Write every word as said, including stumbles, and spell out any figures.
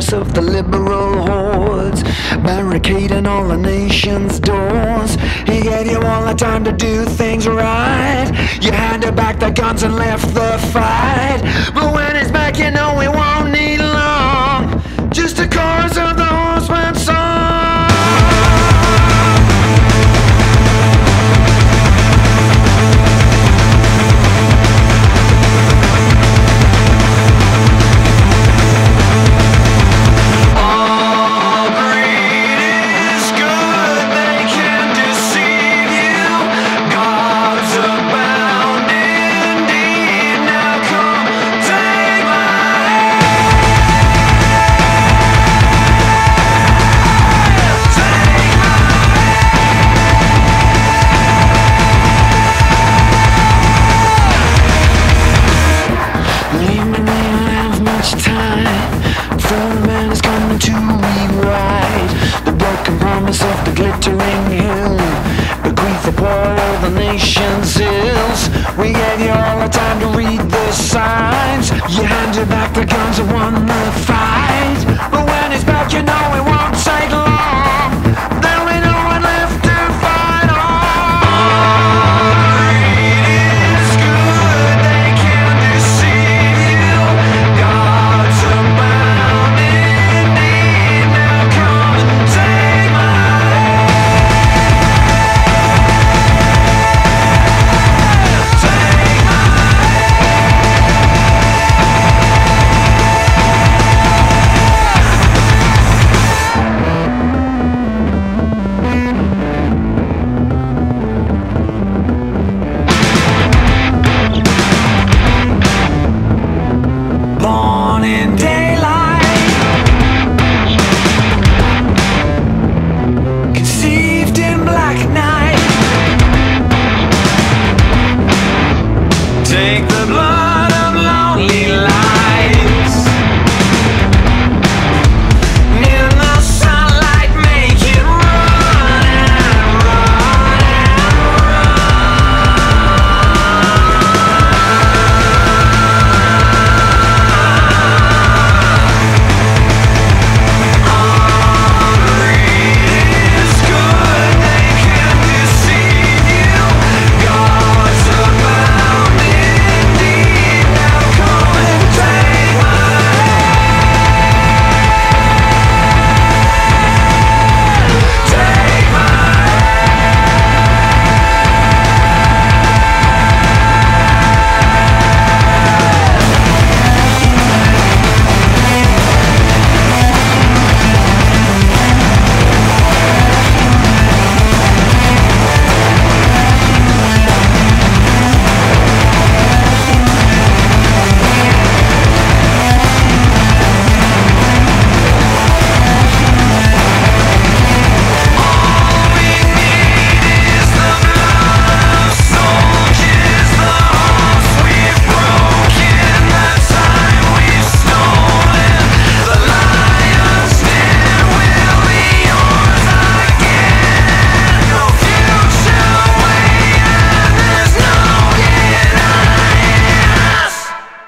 chorus of the liberal hordes, barricading all the nation's doors. He gave you all the time to do things right. You handed back the guns and left the fight. But when it's back, you know we won't need long. Just a chorus of the horseman's song. Of the glittering hill, bequeath the poor of the nation's ills. We gave you all the time to read the signs. You handed back the guns of one night.